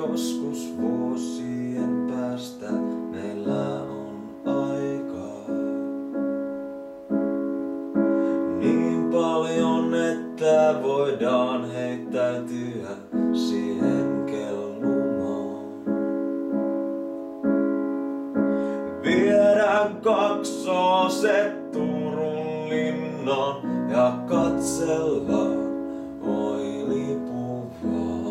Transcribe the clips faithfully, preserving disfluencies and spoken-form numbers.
joskus vuosien päästä meillä on aikaa niin paljon, että voidaan heittäytyä siihen kellumaan. Viedään kaksoset Turun linnan ja katsellaan oilipuvaa.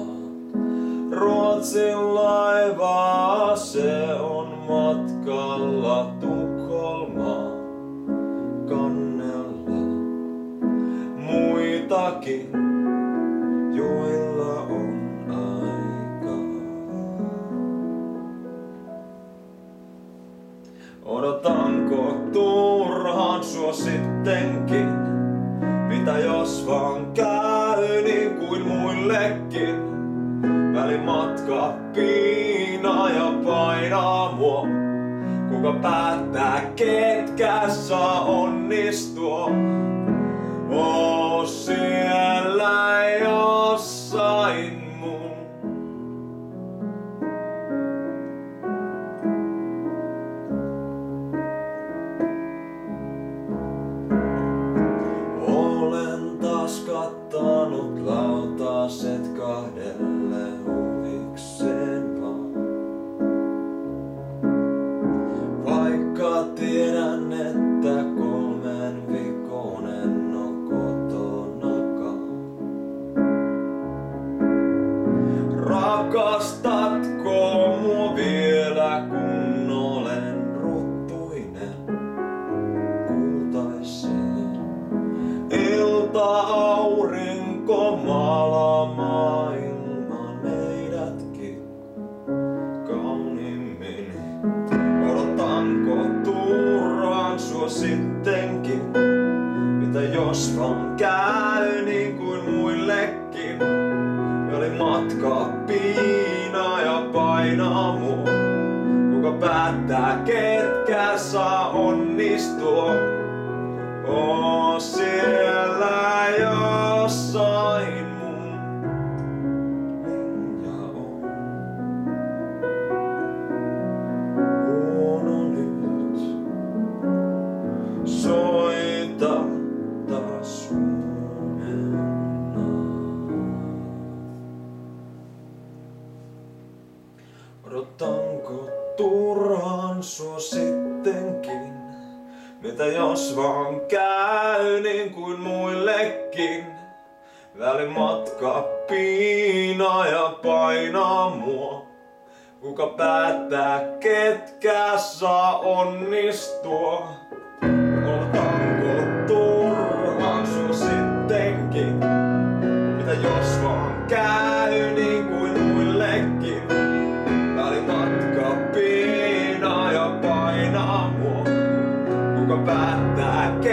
Ruotsin laiva, se on matkalla Tukholmaan kannella. Muitakin, joilla on aikaa. Odotanko turhaan sua sittenkin? Mitä jos vaan käy niin kuin muillekin? Välimatka piinaa ja painaa mua. Kuka päättää, ketkä saa onnistua? Oo siellä jossain mun. Olen taas kattanut lautaset kahdelle huvikseen vaan. Vaikka tiedän, että kolmen viikon en oo kotonakaan. Rakastatko mua vielä, kun olen ruttuinen kultaisiin? Ilta-aurinko maalaa maailman meidätkin kauniimmin. Odotanko turhaan sua sittenkin? Mitä jos vaan käy niin kuin muillekin? Välimatka piinaa ja painaa mua. Kuka päättää, ketkä saa onnistua? Oo siellä jossain mun linja on. Huono nyt, soita taas huomenna. Odotanko turhaan sua sittenkin? Mitä jos vaan käy niin kuin muillekin? Välimatka piinaa ja painaa mua. Kuka päättää, ketkä saa onnistua? Odotanko turhaan sua sittenkin? Mitä jos vaan käy niin kuin muillekin? Välimatka piinaa ja painaa mua. Kuka päättää,